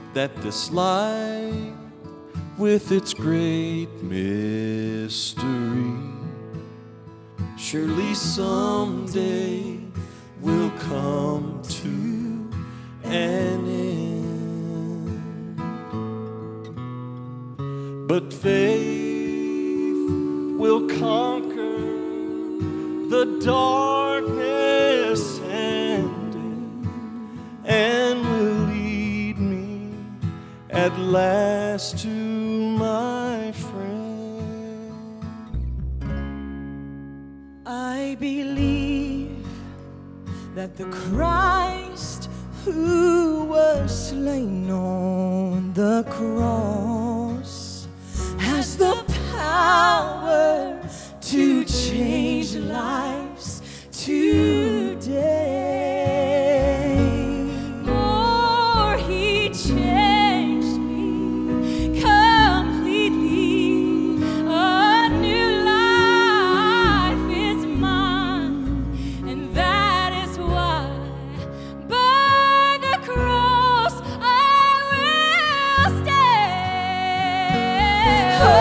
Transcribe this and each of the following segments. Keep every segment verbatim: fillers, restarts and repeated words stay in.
that this life with its great mystery surely someday will come to an end. But faith will conquer the darkness and and will lead me at last to my friend. I believe that the Christ who was slain on the cross has the power to change lives today. For he changed me completely. A new life is mine, and that is why by the cross I will stand. Oh,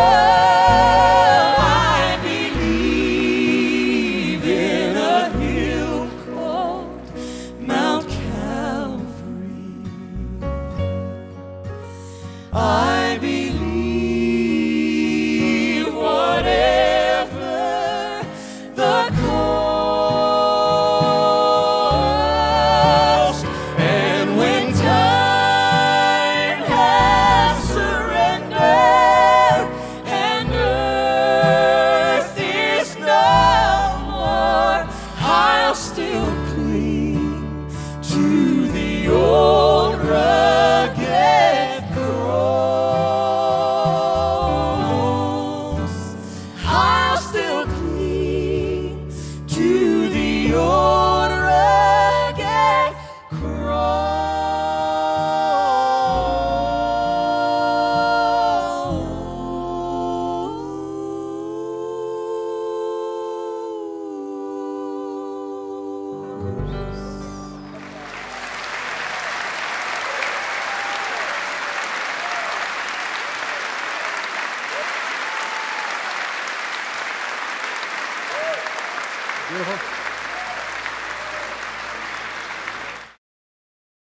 I believe whatever the cost, and when time has surrendered and earth is no more, I'll still cling to the old rugged cross. I'll still cling to the old rugged cross. Beautiful.